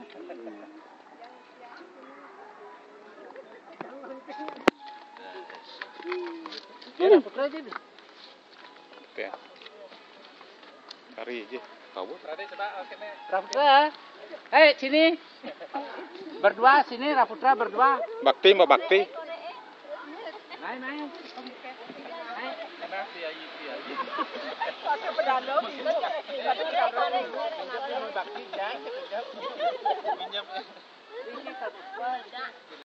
Putra aja deh. Oke. Cari aja. Kau Raputra. Sini. Berdua sini Raputra berdua. Bakti Mbak Bakti. Main. Pakai pedano,